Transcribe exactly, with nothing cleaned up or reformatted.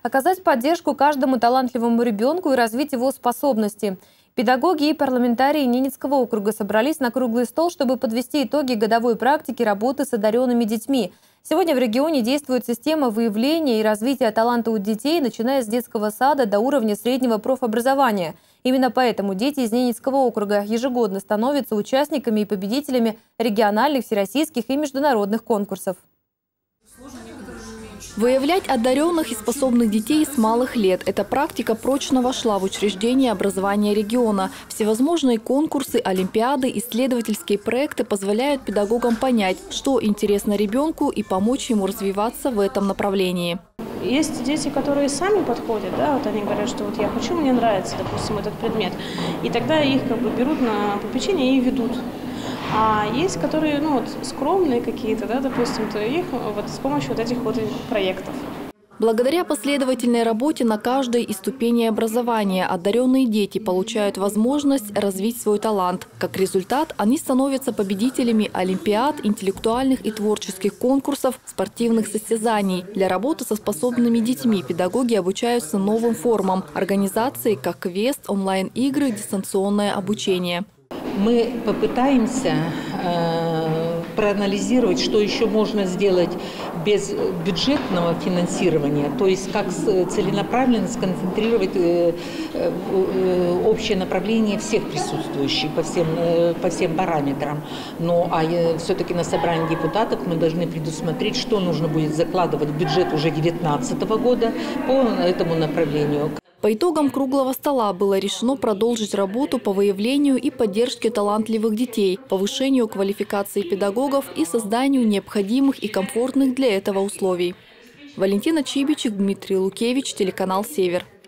оказать поддержку каждому талантливому ребенку и развить его способности. Педагоги и парламентарии Ненецкого округа собрались на круглый стол, чтобы подвести итоги годовой практики работы с одаренными детьми. Сегодня в регионе действует система выявления и развития таланта у детей, начиная с детского сада до уровня среднего профобразования. Именно поэтому дети из Ненецкого округа ежегодно становятся участниками и победителями региональных, всероссийских и международных конкурсов. Выявлять одаренных и способных детей с малых лет – эта практика прочно вошла в учреждение образования региона. Всевозможные конкурсы, олимпиады, исследовательские проекты позволяют педагогам понять, что интересно ребенку, и помочь ему развиваться в этом направлении. Есть дети, которые сами подходят, да, вот они говорят, что вот я хочу, мне нравится, допустим, этот предмет, и тогда их как бы берут на попечение и ведут. А есть, которые, ну вот, скромные какие-то, да, допустим, то их вот с помощью вот этих вот проектов. Благодаря последовательной работе на каждой из ступеней образования одаренные дети получают возможность развить свой талант. Как результат, они становятся победителями олимпиад, интеллектуальных и творческих конкурсов, спортивных состязаний. Для работы со способными детьми педагоги обучаются новым формам организации, как квест, онлайн-игры, дистанционное обучение. Мы попытаемся э, проанализировать, что еще можно сделать без бюджетного финансирования, то есть как целенаправленно сконцентрировать э, э, общее направление всех присутствующих по всем, э, по всем параметрам. Ну а э, все-таки на собрании депутатов мы должны предусмотреть, что нужно будет закладывать в бюджет уже две тысячи девятнадцатого года по этому направлению. По итогам круглого стола было решено продолжить работу по выявлению и поддержке талантливых детей, повышению квалификации педагогов и созданию необходимых и комфортных для этого условий. Валентина Чибичек, Дмитрий Лукевич, телеканал «Север».